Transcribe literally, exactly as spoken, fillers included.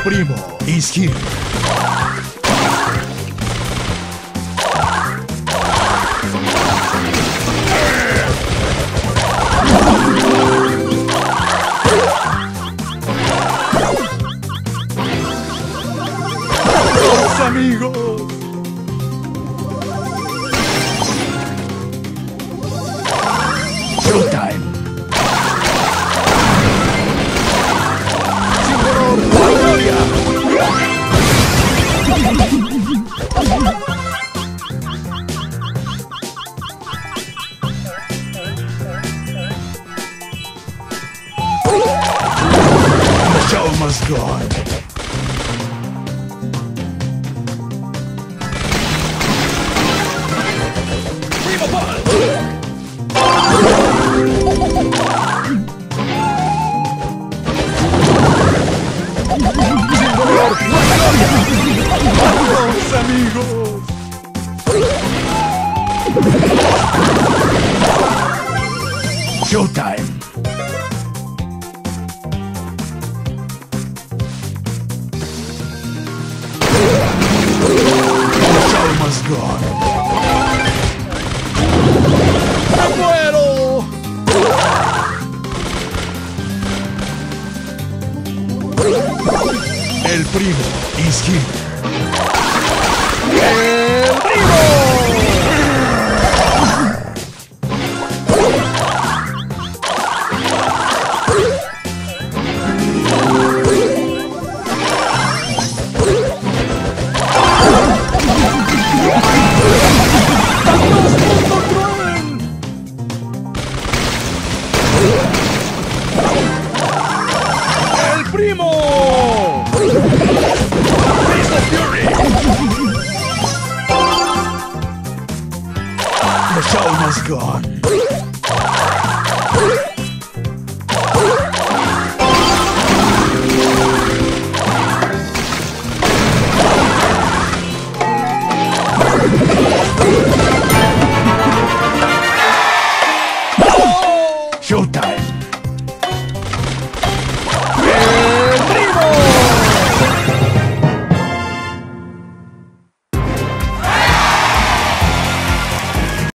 primo is here. Los amigos. Showtime. The show must go on. Vamos, amigos. Showtime. The show must go on. ¡Me muero! El primo is here. ¡El primo! ¡El primo! ¡Face of Fury! The show must go on. Showtime.